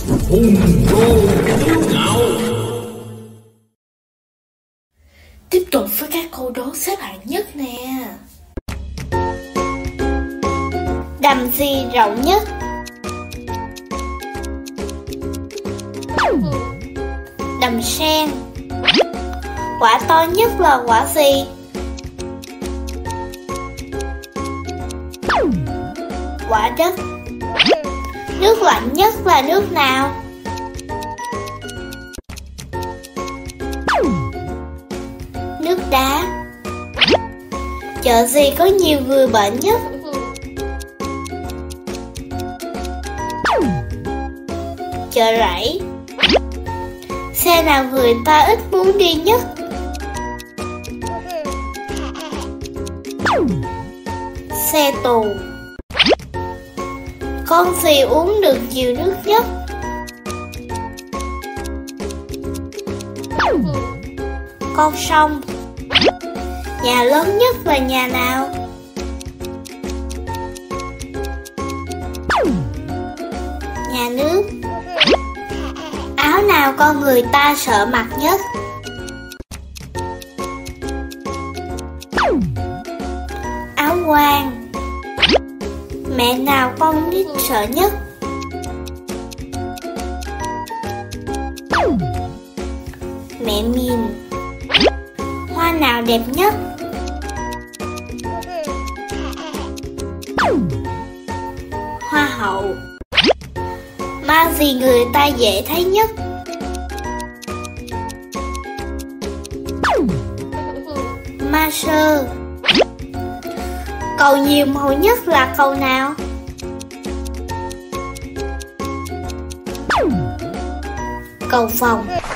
hùng rô kiêu ngạo. Tiếp tục với các câu đố xếp hạng nhất nè. Đầm gì rộng nhất? Đầm sen. Quả to nhất là quả gì? Quả đất. Nước lạnh nhất là nước nào? Nước đá. Chợ gì có nhiều người bệnh nhất? Chợ rẫy. Xe nào người ta ít muốn đi nhất? Xe tù. Con gì uống được nhiều nước nhất? Con sông. Nhà lớn nhất là nhà nào? Nhà nước. Áo nào con người ta sợ mặc nhất? Áo quan. Mẹ nào con nít sợ nhất? Mẹ Miền. Hoa nào đẹp nhất? Hoa hậu. Ma gì người ta dễ thấy nhất? Ma sơ. Cầu nhiều màu nhất là cầu nào? Cầu vồng.